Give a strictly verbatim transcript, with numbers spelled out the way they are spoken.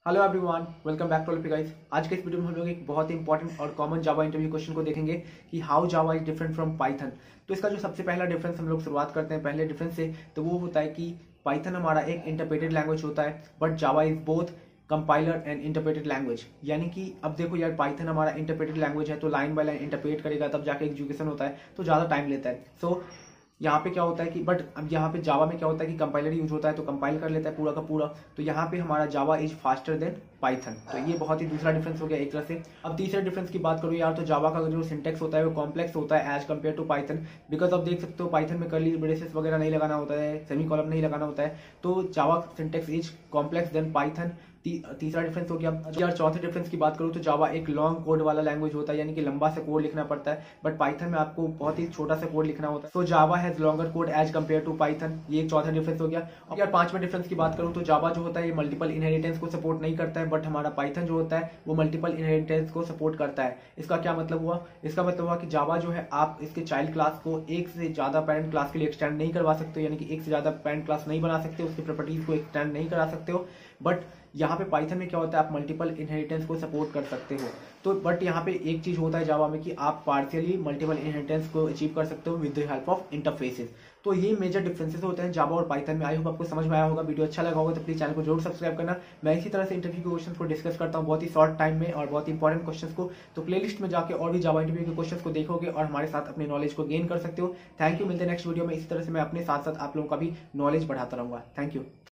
Hello everyone, welcome back to ओलपी guys. आज के इस वीडियो में हम लोग एक बहुत ही इंपॉर्टेंट और कॉमन जावा इंटरव्यू क्वेश्चन को देखेंगे कि how Java is different from Python. तो इसका जो सबसे पहला डिफरेंस हम लोग शुरुआत करते हैं पहले डिफरेंस से, तो वो होता है कि पाइथन हमारा एक इंटरप्रेटेड लैंग्वेज होता है, but Java is both compiler and interpreted language. यानी कि अब देखो यार, पाइथन हमारा इंटरप्रेटेड लैंग्वेज है तो लाइन बाय लाइन इंटरप्रेट करेगा तब जाके एग्जीक्यूशन होता है, तो ज़्यादा टाइम लेता है। सो so, यहाँ पे क्या होता है कि बट अब यहाँ पे जावा में क्या होता है कि कंपाइलर यूज होता है तो कंपाइल कर लेता है पूरा का पूरा। तो यहाँ पे हमारा Java is faster than Python. तो ये बहुत ही दूसरा डिफरेंस हो गया एक तरह से। अब तीसरे डिफरेंस की बात करूँ यार, तो जावा का जो सिंटेक्स होता है वो कॉम्प्लेक्स होता है as compare to Python. Because आप देख सकते हो पाइथन में कर्ली ब्रेसेस वगैरह नहीं लगाना होता है, सेमी कॉलम नहीं लगाना होता है, तो Java syntax is complex than Python. ती, तीसरा डिफरेंस हो गया। यार चौथे डिफरेंस की बात करूँ तो जावा एक लॉन्ग कोड वाला लैंग्वेज होता है, यानी कि लंबा से कोड लिखना पड़ता है, बट पाइथन में आपको बहुत ही छोटा सा कोड लिखना होता है। So Java has longer code as compare to Python. ये एक चौथा डिफरेंस हो गया। और यार पांचवें डिफरेंस की बात करूँ तो जावा जो होता है ये मल्टीपल इनहेरिटेंस को सपोर्ट नहीं करता है, बट हमारा पाइथन जो होता है वो मल्टीपल इनहेरिटेंस को सपोर्ट करता है। इसका क्या मतलब हुआ? इसका मतलब हुआ कि जावा जो है आप इसके चाइल्ड क्लास को एक से ज्यादा पेरेंट क्लास के लिए एक्सटेंड नहीं करवा सकते हो, यानी कि एक से ज्यादा पेरेंट क्लास नहीं बना सकते, उसकी प्रॉपर्टीज को एक्सटेंड नहीं करा सकते हो। बट यहाँ पे पाइथन में क्या होता है, आप मल्टीपल इनहेरिटेंस को सपोर्ट कर सकते हो। तो बट यहाँ पे एक चीज होता है जावा में कि आप पार्शियली मल्टीपल इनहेरिटेंस को अचीव कर सकते हो with the help of interfaces. तो ये मेजर डिफरेंसेस होते हैं जावा और पाइथन में। आई होप आपको समझ में आया होगा। वीडियो अच्छा लगा होगा तो प्लीज चैनल को जरूर सब्सक्राइब करना। मैं इसी तरह से इंटरव्यू के क्वेश्चन को डिस्कस करता हूँ बहुत ही शॉर्ट टाइम में और बहुत इंपॉर्टेंट क्वेश्चन को। तो प्लेलिस्ट में जाकर और भी जावा इंटरव्यू के क्वेश्चन को देखोगे और हमारे साथ अपने नॉलेज को गेन कर सकते हो। Thank you. मिलते हैं नेक्स्ट वीडियो में। इसी तरह से मैं अपने साथ साथ आप लोगों का भी नॉलेज बढ़ाता रहूंगा। Thank you.